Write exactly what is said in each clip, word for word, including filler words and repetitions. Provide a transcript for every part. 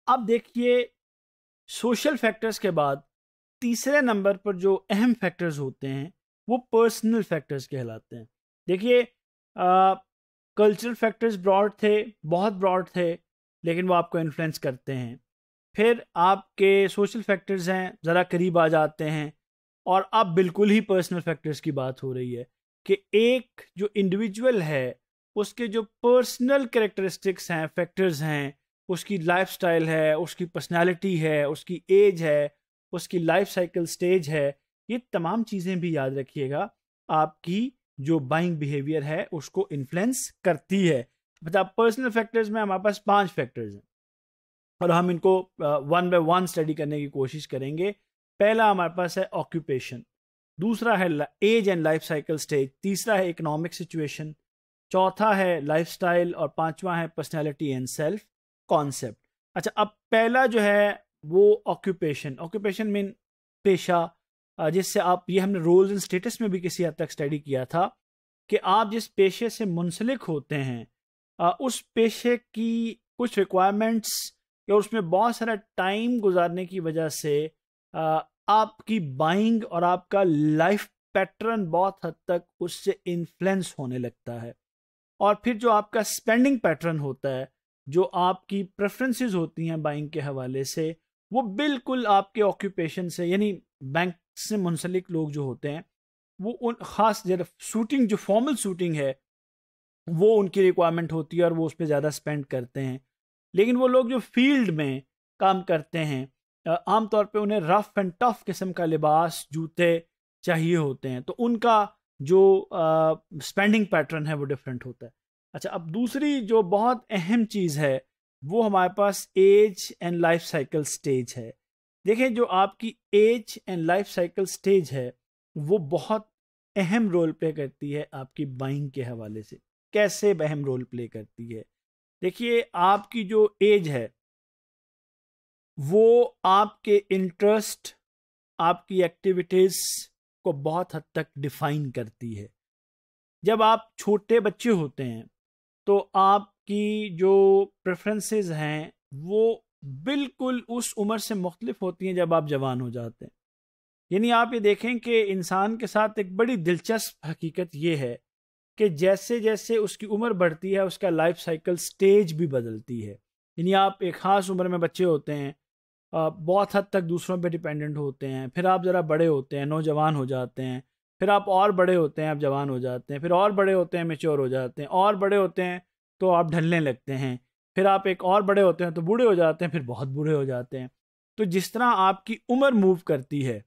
अब देखिए, social factors के बाद तीसरे नंबर पर जो अहम फैक्टर्स होते हैं वो पर्सनल फैक्टर्स कहलाते हैं। देखिए, कल्चरल फैक्टर्स ब्रॉड थे, बहुत ब्रॉड थे, लेकिन वो आपको इन्फ्लुएंस करते हैं। फिर आपके सोशल फैक्टर्स हैं, ज़रा करीब आ जाते हैं, और अब बिल्कुल ही पर्सनल फैक्टर्स की बात हो रही है कि एक जो इंडिविजुअल है उसके जो पर्सनल कैरेक्टरिस्टिक्स हैं, फैक्टर्स हैं, उसकी लाइफस्टाइल है, उसकी पर्सनालिटी है, उसकी एज है, उसकी लाइफ साइकिल स्टेज है, ये तमाम चीज़ें भी याद रखिएगा आपकी जो बाइंग बिहेवियर है उसको इन्फ्लुएंस करती है। मतलब पर्सनल फैक्टर्स में हमारे पास पांच फैक्टर्स हैं और हम इनको वन बाय वन स्टडी करने की कोशिश करेंगे। पहला हमारे पास है ऑक्यूपेशन, दूसरा है age and life cycle stage, तीसरा है इकोनॉमिक सिचुएशन, चौथा है लाइफस्टाइल, और पांचवा है पर्सनैलिटी एंड सेल्फ कॉन्सेप्ट। अच्छा, अब पहला जो है वो ऑक्यूपेशन। ऑक्यूपेशन मीन पेशा, जिससे आप, ये हमने रोल्स एंड स्टेटस में भी किसी हद तक स्टडी किया था कि आप जिस पेशे से मुंसलिक होते हैं उस पेशे की कुछ रिक्वायरमेंट्स या उसमें बहुत सारा टाइम गुजारने की वजह से आपकी बाइंग और आपका लाइफ पैटर्न बहुत हद तक उससे इन्फ्लुएंस होने लगता है। और फिर जो आपका स्पेंडिंग पैटर्न होता है, जो आपकी प्रेफरेंसेस होती हैं बाइंग के हवाले से, वो बिल्कुल आपके ऑक्यूपेशन से, यानी बैंक से मुंसलिक लोग जो होते हैं वो उन ख़ास जरा शूटिंग, जो फॉर्मल शूटिंग है वो उनकी रिक्वायरमेंट होती है और वो उस पर ज़्यादा स्पेंड करते हैं। लेकिन वो लोग जो फील्ड में काम करते हैं आमतौर पे उन्हें रफ एंड टफ किस्म का लिबास, जूते चाहिए होते हैं, तो उनका जो स्पेंडिंग पैटर्न है वो डिफरेंट होता है। अच्छा, अब दूसरी जो बहुत अहम चीज़ है वो हमारे पास age and life cycle stage है। देखें, जो आपकी age and life cycle stage है वो बहुत अहम रोल प्ले करती है आपकी बाइंग के हवाले से। कैसे अहम रोल प्ले करती है? देखिए, आपकी जो एज है वो आपके इंटरेस्ट, आपकी एक्टिविटीज़ को बहुत हद तक डिफाइन करती है। जब आप छोटे बच्चे होते हैं तो आपकी जो प्रेफरेंसेस हैं वो बिल्कुल उस उम्र से मुख्तलिफ होती हैं जब आप जवान हो जाते हैं। यानी आप ये देखें कि इंसान के साथ एक बड़ी दिलचस्प हकीकत ये है कि जैसे जैसे उसकी उम्र बढ़ती है उसका लाइफ साइकिल स्टेज भी बदलती है। यानी आप एक ख़ास उम्र में बच्चे होते हैं, बहुत हद तक दूसरों पे डिपेंडेंट होते हैं, फिर आप ज़रा बड़े होते हैं, नौजवान हो जाते हैं, फिर आप और बड़े होते हैं, आप जवान हो जाते हैं, फिर और बड़े होते हैं, मेच्योर हो जाते हैं, और बड़े होते हैं तो आप ढलने लगते हैं, फिर आप एक और बड़े होते हैं तो बूढ़े हो जाते हैं, फिर बहुत बूढ़े हो जाते हैं। तो जिस तरह आपकी उम्र मूव करती है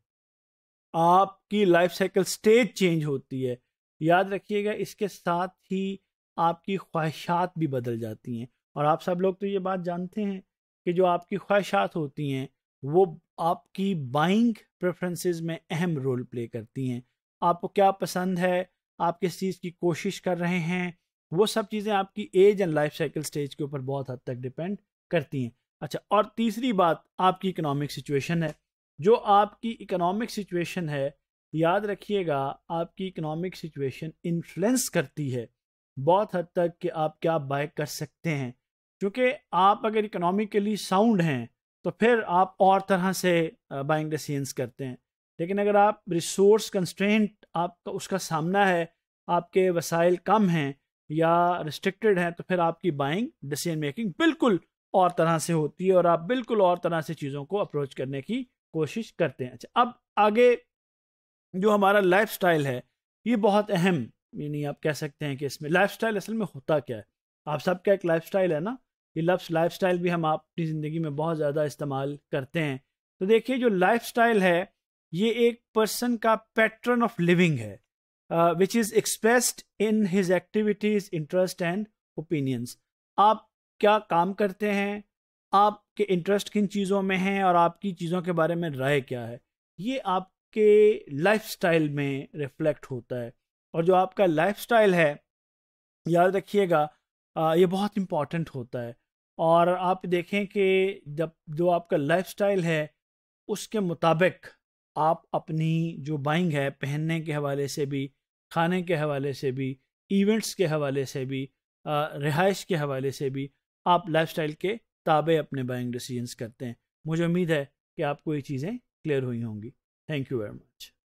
आपकी लाइफ साइकिल स्टेज चेंज होती है। याद रखिएगा, इसके साथ ही आपकी ख्वाहिशात भी बदल जाती हैं। और आप सब लोग तो ये बात जानते हैं कि जो आपकी ख्वाहिशात होती हैं वो आपकी बाइंग प्रेफरेंसेस में अहम रोल प्ले करती हैं। आपको क्या पसंद है, आप किस चीज़ की कोशिश कर रहे हैं, वो सब चीज़ें आपकी age and life cycle stage के ऊपर बहुत हद तक डिपेंड करती हैं। अच्छा, और तीसरी बात आपकी इकोनॉमिक सिचुएशन है। जो आपकी इकोनॉमिक सिचुएशन है, याद रखिएगा, आपकी इकोनॉमिक सिचुएशन इन्फ्लुएंस करती है बहुत हद तक कि आप क्या बाय कर सकते हैं। क्योंकि आप अगर इकोनॉमिकली साउंड हैं तो फिर आप और तरह से बाइंग डिसीजंस करते हैं। लेकिन अगर आप रिसोर्स कंस्ट्रेंट आपका उसका सामना है, आपके वसाइल कम हैं या रिस्ट्रिक्टेड हैं, तो फिर आपकी बाइंग डिसीजन मेकिंग बिल्कुल और तरह से होती है और आप बिल्कुल और तरह से चीज़ों को अप्रोच करने की कोशिश करते हैं। अच्छा, अब आगे जो हमारा लाइफस्टाइल है ये बहुत अहम, यानी आप कह सकते हैं कि इसमें लाइफस्टाइल असल में होता क्या है। आप सबका एक लाइफस्टाइल है ना, ये लफ्ज़ लाइफस्टाइल भी हम अपनी ज़िंदगी में बहुत ज़्यादा इस्तेमाल करते हैं। तो देखिए, जो लाइफस्टाइल है ये एक पर्सन का पैटर्न ऑफ लिविंग है which is expressed in his activities, interest and opinions. आप क्या काम करते हैं, आपके इंटरेस्ट किन चीज़ों में हैं और आपकी चीज़ों के बारे में राय क्या है, ये आपके लाइफस्टाइल में रिफ्लेक्ट होता है। और जो आपका लाइफस्टाइल है, याद रखिएगा, ये बहुत इम्पॉर्टेंट होता है। और आप देखें कि जब जो आपका लाइफस्टाइल है उसके मुताबिक आप अपनी जो बाइंग है, पहनने के हवाले से भी, खाने के हवाले से भी, इवेंट्स के हवाले से भी, रिहाइश के हवाले से भी, आप लाइफस्टाइल के ताबे अपने बाइंग डिसीजंस करते हैं। मुझे उम्मीद है कि आपको ये चीज़ें क्लियर हुई होंगी। Thank you very much.